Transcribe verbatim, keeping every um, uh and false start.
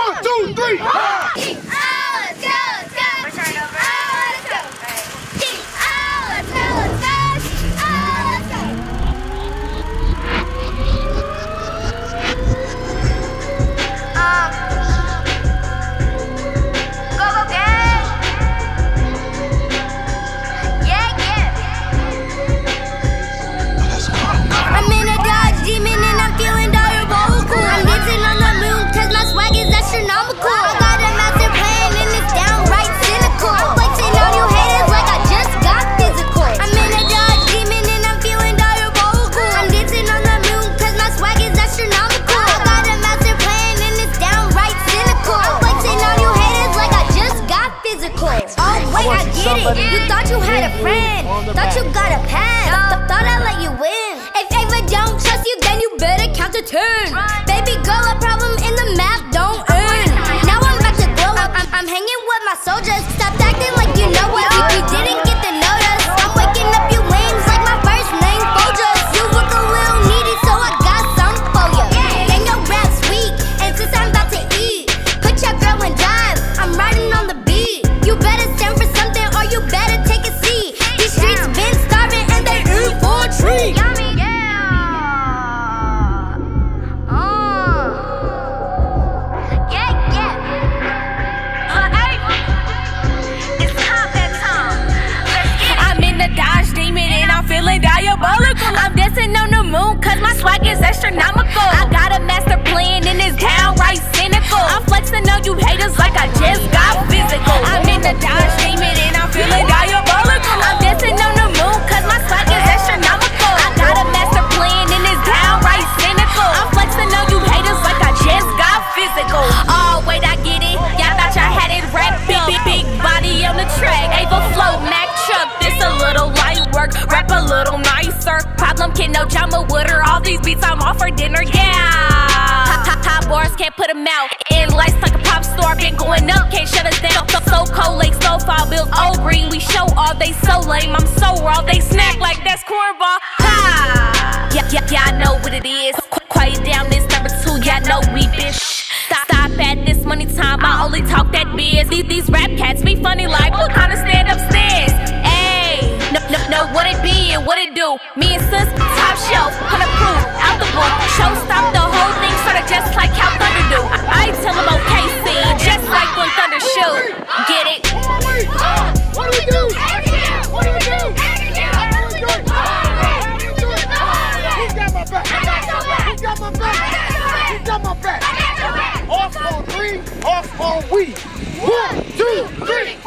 One, two, three. You thought you had a friend, thought you got a pass, th thought I'd let you win. If Ava don't trust you, then you better count to ten. Baby girl, a problem in the math don't earn. Now I'm about to glow up, I'm, I'm hanging with my soldiers. Stop acting like you know what, you, you didn't get the notice. I'm waking up you lames like my first name, Folgers. You look a little needy, so I got some for you. Then your rap's weak, and since I'm about to eat, put your girl in dive, I'm riding on the beat. You better stand for something, you better take a seat. These streets been starving and they in for a treat. Yummy, yeah. Uh. Yeah, yeah. Uh, hey. It's combat time. Let's get it. I'm in the Dodge Demon and I'm feeling diabolical. I'm dancing on the moon cause my swag is astronomical. I got a master plan and it's downright cynical. I'm flexing on you haters like I just got physical. I'm in the Dodge Demon and I'm feeling diabolical. I'm dancing on the moon cause my swag is astronomical. I got a master plan and it's downright cynical. I'm flexing on you haters like I just got physical. Oh wait, I get it. Y'all thought y'all had it wrapped up. Big, big body on the track. Ava flow, Mac truck. This a little light work. Rap a little nicer. Problem kid, no drama with her. All these beats I'm off for dinner, yeah. Top, top, top bars, can't put them out. In lights like a pop star, been going up, can't shut us down. So, so cold, like snowfall, bills old green. We show all they so lame, I'm so raw. They snack like that's cornball. Ha! Yeah, yeah, y'all know what it is. Qu quiet down, this number two, y'all know we been shh. Stop, stop at this money time, I only talk that biz. These, these rap cats be funny like, what kind of stand upstairs? Ayy, no, no, no, what it be and what it do? Me and sis, top shelf, hundred proof, out the book. Show stop the whole thing, sorta just like how Thunder do. I ain't tell them okay, scene, just like when Thunder shoot. Get it? What do we do? What do we do? Who got my back? Who got my back? Who got my back? Off on three, off on we. One, two, three.